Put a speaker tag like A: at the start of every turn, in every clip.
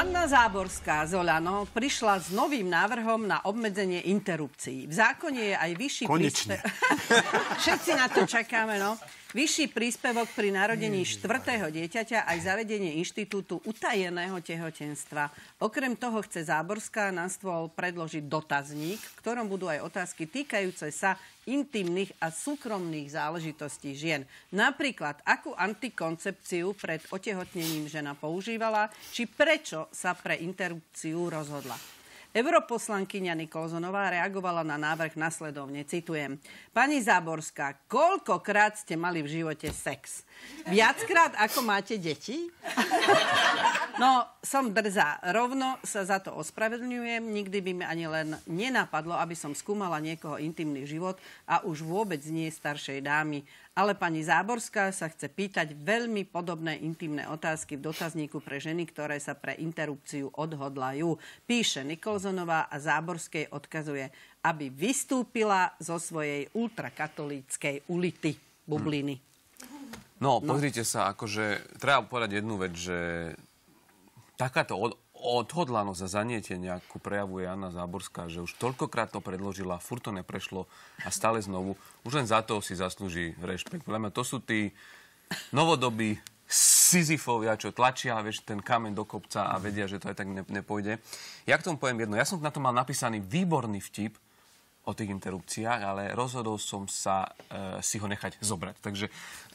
A: Anna Záborská z Oľano prišla s novým návrhom na obmedzenie interrupcií. V zákone je aj vyšší príspevok. Všetci na to čakáme, no. Vyšší príspevok pri narodení 4. dieťaťa aj zavedenie inštitútu utajeného tehotenstva. Okrem toho chce Záborská na stôl predložiť dotazník, v ktorom budú aj otázky týkajúce sa intimných a súkromných záležitostí žien. Napríklad, akú antikoncepciu pred otehotnením žena používala, či prečo sa pre interrupciu rozhodla. Europoslankyňa Nikolsonová reagovala na návrh nasledovne, citujem. Pani Záborská, koľkokrát ste mali v živote sex? Viackrát, ako máte deti? No, som drzá. Rovno sa za to ospravedlňujem. Nikdy by mi ani len nenapadlo, aby som skúmala niekoho intimný život a už vôbec nie staršej dámy. Ale pani Záborská sa chce pýtať veľmi podobné intimné otázky v dotazníku pre ženy, ktoré sa pre interrupciu odhodlajú. Píše Nikolsonová a Záborskej odkazuje, aby vystúpila zo svojej ultrakatolíckej ulity, bubliny.
B: No, pozrite sa, akože treba povedať jednu vec, že takáto odhodlanosť a zanietenie, akú prejavuje Anna Záborská, že už toľkokrát to predložila, furt to neprešlo a stále znovu, už len za to si zaslúži rešpekt. Podľa mňa to sú tí novodobí Sisyfovia, čo tlačia, vieš, ten kameň do kopca a vedia, že to aj tak nepôjde. Ja k tomu poviem jedno. Ja som na to mal napísaný výborný vtip o tých interrupciách, ale rozhodol som sa si ho nechať zobrať. Takže...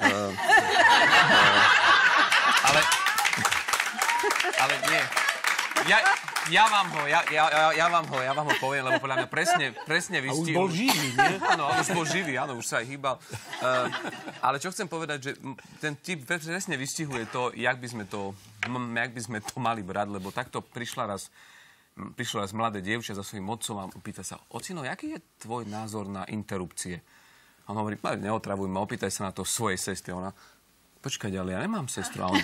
B: ale nie. Ja vám ho poviem, lebo podľa mňa presne vystihuje.
C: A už bol živý, nie?
B: Áno, už bol živý, áno, už sa aj hýbal. Ale čo chcem povedať, že ten typ presne vystihuje to, jak by sme to mali brať, lebo takto prišlo raz mladé dievča za svojím otcom a pýta sa, ocino, aký je tvoj názor na interrupcie? A on hovorí, neotravuj ma, opýtaj sa na to svojej sestry. Ona, počkaj, ale ja nemám sestru. A on...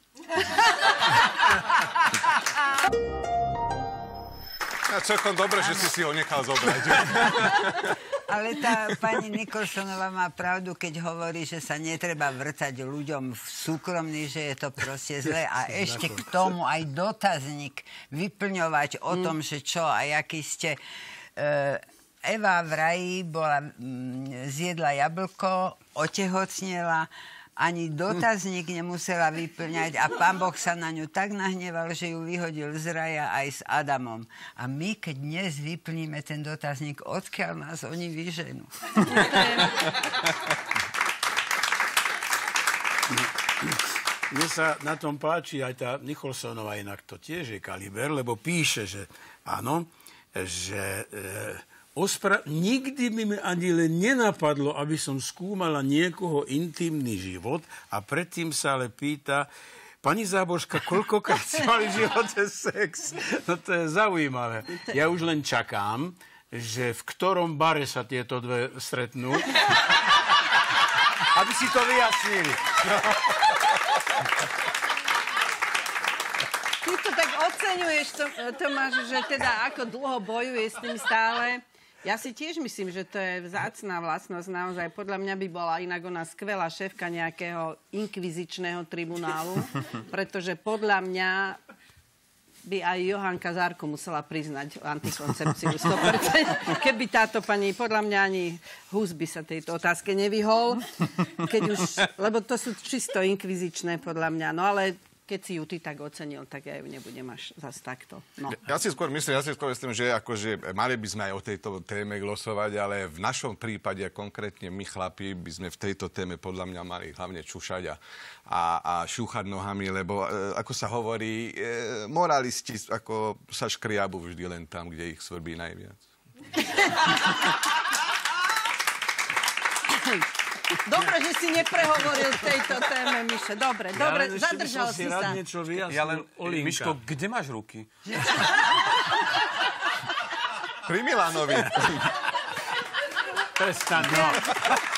C: Celkom dobre, že si ho nechal zobrať.
D: Ale tá pani Nikolsonová má pravdu, keď hovorí, že sa netreba vrtať ľuďom v súkromný, že je to proste zle. A ešte k tomu aj dotazník vyplňovať o tom, že čo a jaký ste... Eva v raji zjedla jablko, otehotnela, ani dotazník nemusela vyplňať a Pán Boh sa na ňu tak nahneval, že ju vyhodil z raja aj s Adamom. A my, keď dnes vyplníme ten dotazník, odkiaľ nás oni vyženú?
C: Mne sa na tom páči aj tá Nikolsonová, inak to tiež je kaliber, lebo píše, že áno, že... Nikdy by mi ani len nenapadlo, aby som skúmala niekoho intimný život a predtým sa ale pýta, pani Záborská, koľkokrát si mali v živote sex? No to je zaujímavé. Ja už len čakám, že v ktorom bare sa tieto dve stretnú, aby si to vyjasnili.
A: Ty to tak oceňuješ, Tomáš, že teda ako dlho bojuje s tým stále. Ja si tiež myslím, že to je vzácna vlastnosť. Naozaj, podľa mňa by bola inak ona skvelá šéfka nejakého inkvizičného tribunálu, pretože podľa mňa by aj Johanka Zárko musela priznať antikoncepciu 100%. Keby táto pani, podľa mňa ani Hus by sa tejto otázke nevyhol, lebo to sú čisto inkvizičné podľa mňa. No ale keď si ju ty tak ocenil, tak ja ju nebudem až zase takto. No.
E: Ja si skôr myslím, že akože mali by sme aj o tejto téme glosovať, ale v našom prípade, konkrétne my chlapi, by sme v tejto téme podľa mňa mali hlavne čušať a šúchať nohami, lebo ako sa hovorí, moralisti ako sa škriabu vždy len tam, kde ich svrbí najviac.
A: Dobre, že si neprehovoril v tejto téme, Mišo. Dobre, zadržal si sa.
B: Ja len, Miško, kde máš ruky?
E: Pri Milanovi.
C: Prestaň, no.